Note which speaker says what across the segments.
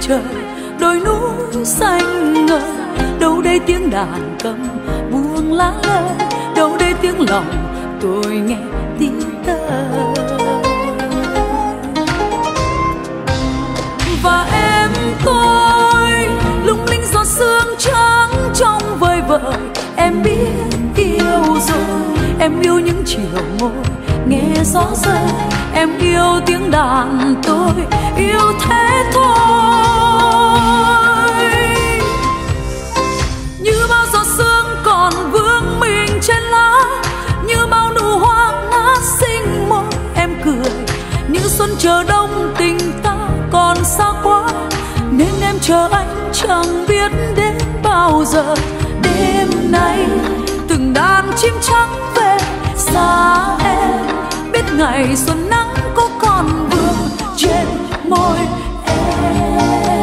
Speaker 1: trời đồi núi xanh ngời. Đâu đây tiếng đàn cầm buông lá lơi, đâu đây tiếng lòng tôi nghe tiếng tơ. Và em tôi lung linh giọt sương trắng trong vời vợi. Em biết yêu rồi, em yêu những chiều ngồi nghe gió rơi. Em yêu tiếng đàn tôi yêu thế thôi. Như bao giọt sương còn vương mình trên lá, như bao nụ hoa ngát xinh môi em cười. Như xuân chờ đông tình ta còn xa quá, nên em chờ anh chẳng biết đến bao giờ. Đêm nay từng đàn chim trắng về xa em, biết ngày xuân nắng có còn vương trên môi em.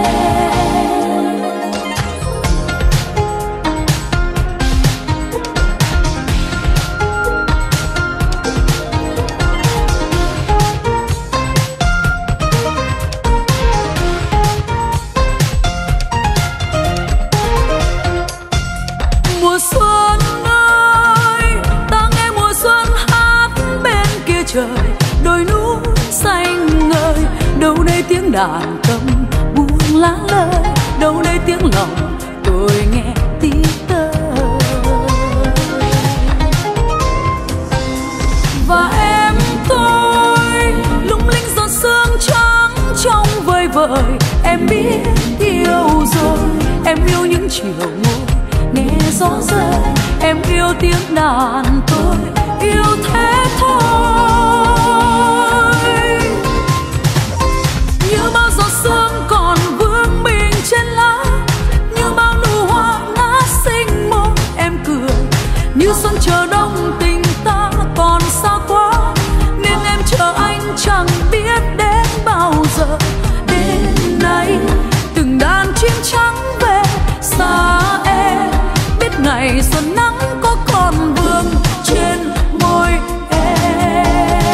Speaker 1: Mùa xuân ơi, ta nghe mùa xuân hát bên kia trời đồi núi xanh ngời. Đâu đây tiếng đàn cầm buông lá lơi, đâu đây tiếng lòng tôi nghe tiếng tơ. Và em tôi lung linh giọt sương trắng trong vời vợi. Em biết yêu rồi, em yêu những chiều ngồi nghe gió rơi. Em yêu tiếng đàn tôi yêu thế thôi. Như bao giọt sương còn vương mình trên lá, như bao nụ hoa ngát xinh môi em cười. Như xuân chờ đông tình ta còn xa quá, nên em chờ anh chẳng biết đến bao giờ. Đêm nay từng đàn chim trắng về xa em, biết ngày xuân nắng có còn vương trên môi em.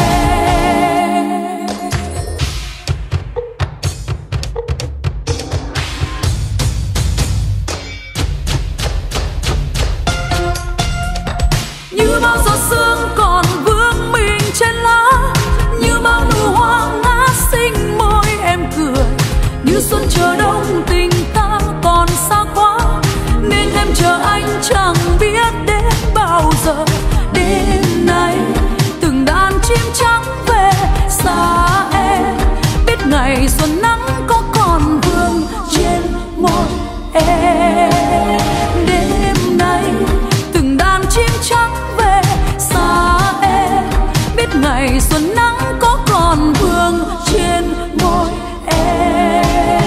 Speaker 1: Như bao giọt sương còn vương mình trên lá, như bao nụ hoa ngát xinh môi em cười. Như xuân chờ đông tình ta còn xa quá, nên em chờ anh chẳng biết đến bao giờ. Đêm nay từng đàn chim trắng về xa em, biết ngày xuân nắng có còn vương trên môi em. Đêm nay từng đàn chim trắng về xa em, biết ngày xuân nắng có còn vương trên môi em.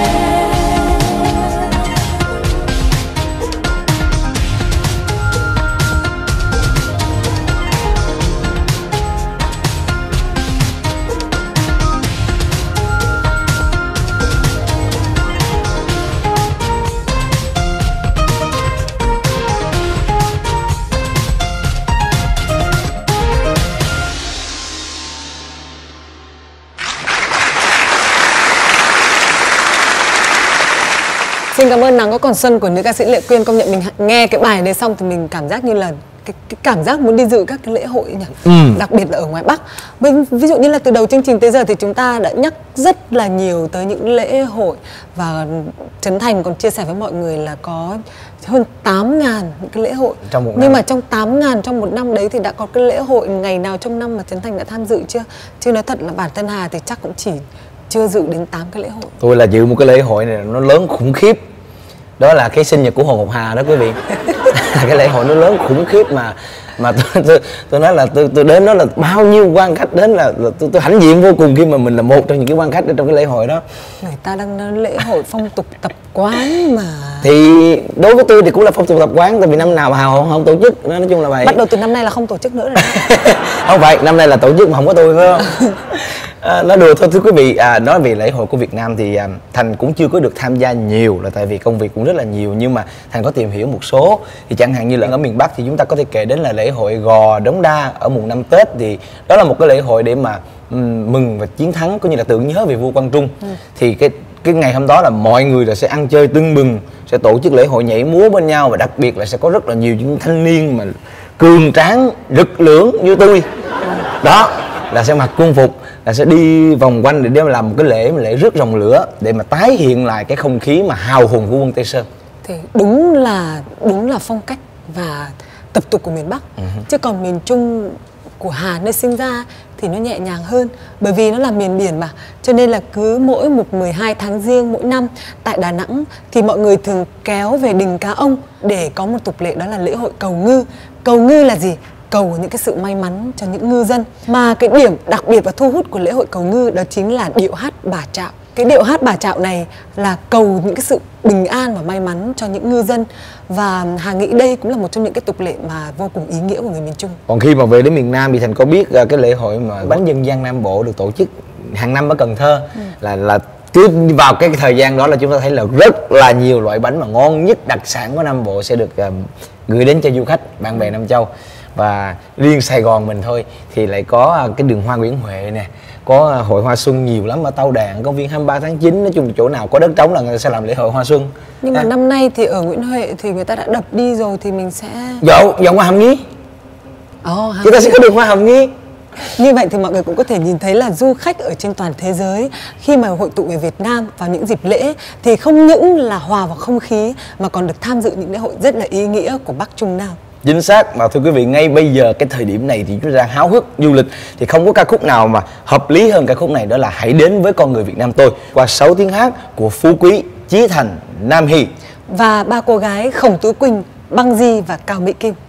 Speaker 2: Xin cảm ơn Nắng Có Còn Xuân của nữ ca sĩ Lệ Quyên. Công nhận mình nghe cái bài này xong thì mình cảm giác như là cái cảm giác muốn đi dự các cái lễ hội nhỉ. Đặc biệt là ở ngoài Bắc. Ví dụ như là từ đầu chương trình tới giờ thì chúng ta đã nhắc rất là nhiều tới những lễ hội, và Trấn Thành còn chia sẻ với mọi người là có hơn 8.000 những cái lễ hội
Speaker 3: trong một năm.
Speaker 2: Nhưng mà trong 8.000 trong một năm đấy thì đã có cái lễ hội ngày nào trong năm mà Trấn Thành đã tham dự chưa? Chứ nói thật là bản thân Hà thì chắc cũng chỉ chưa dự đến 8 cái lễ hội.
Speaker 3: Tôi là dự một cái lễ hội này nó lớn khủng khiếp. Đó là cái sinh nhật của Hồ Ngọc Hà đó quý vị. Cái lễ hội nó lớn khủng khiếp mà tôi nói là tôi đến đó là bao nhiêu quan khách đến, là tôi hãnh diện vô cùng khi mà mình là một trong những cái quan khách ở trong cái lễ hội đó.
Speaker 2: Người ta đang nói lễ hội phong tục tập quán mà.
Speaker 3: Thì đối với tôi thì cũng là phong tục tập quán, tại vì năm nào mà Hà không tổ chức, nói chung là vậy.
Speaker 2: Bắt đầu từ năm nay là không tổ chức nữa rồi.
Speaker 3: Không phải, năm nay là tổ chức mà không có tôi phải không? Nói đùa thôi thưa quý vị. Nói về lễ hội của Việt Nam thì Thành cũng chưa có được tham gia nhiều, là tại vì công việc cũng rất là nhiều, nhưng mà Thành có tìm hiểu một số. Thì chẳng hạn như là ở miền Bắc thì chúng ta có thể kể đến là lễ hội Gò Đống Đa ở mùng 5 Tết. Thì đó là một cái lễ hội để mà mừng và chiến thắng, cũng như là tưởng nhớ về vua Quang Trung. Thì cái ngày hôm đó là mọi người là sẽ ăn chơi tưng bừng, sẽ tổ chức lễ hội nhảy múa bên nhau, và đặc biệt là sẽ có rất là nhiều những thanh niên mà cường tráng rực lưỡng như tôi đó, là sẽ mặc quân phục, là sẽ đi vòng quanh để mà làm một cái lễ rước rồng lửa, để mà tái hiện lại cái không khí mà hào hùng của quân Tây Sơn.
Speaker 2: Thì đúng là phong cách và tập tục của miền Bắc. Chứ còn miền Trung của Hà nơi sinh ra thì nó nhẹ nhàng hơn, bởi vì nó là miền biển mà, cho nên là cứ mỗi một 12 tháng Giêng mỗi năm tại Đà Nẵng thì mọi người thường kéo về đình Cá Ông để có một tục lệ, đó là lễ hội cầu ngư. Cầu ngư là gì? Cầu những cái sự may mắn cho những ngư dân. Mà cái điểm đặc biệt và thu hút của lễ hội cầu ngư đó chính là điệu hát Bà Trạo. Cái điệu hát Bà Trạo này là cầu những cái sự bình an và may mắn cho những ngư dân, và Hà nghĩ đây cũng là một trong những cái tục lệ mà vô cùng ý nghĩa của người miền Trung.
Speaker 3: Còn khi mà về đến miền Nam thì Thành có biết cái lễ hội mà bánh dân gian Nam Bộ được tổ chức hàng năm ở Cần Thơ, là cứ vào cái thời gian đó là chúng ta thấy là rất là nhiều loại bánh mà ngon nhất, đặc sản của Nam Bộ sẽ được gửi đến cho du khách bạn bè Nam Châu. Và riêng Sài Gòn mình thôi thì lại có cái đường hoa Nguyễn Huệ nè, có hội hoa xuân nhiều lắm ở Tao Đàn, công viên 23 tháng 9, nói chung chỗ nào có đất trống là người ta sẽ làm lễ hội hoa xuân.
Speaker 2: Nhưng mà năm nay thì ở Nguyễn Huệ thì người ta đã đập đi rồi, thì mình sẽ
Speaker 3: dọn qua Hàm Nghi. Chúng ta sẽ có đường hoa Hàm Nghi.
Speaker 2: Như vậy thì mọi người cũng có thể nhìn thấy là du khách ở trên toàn thế giới khi mà hội tụ về Việt Nam vào những dịp lễ thì không những là hòa vào không khí mà còn được tham dự những lễ hội rất là ý nghĩa của Bắc Trung Nam.
Speaker 3: Chính xác. Và thưa quý vị, ngay bây giờ cái thời điểm này thì chúng ta háo hức du lịch thì không có ca khúc nào mà hợp lý hơn ca khúc này, đó là Hãy Đến Với Con Người Việt Nam Tôi, qua 6 tiếng hát của Phú Quý, Chí Thành, Nam Hy
Speaker 2: và ba cô gái Khổng Tú Quỳnh, Băng Di và Cao Mỹ Kim.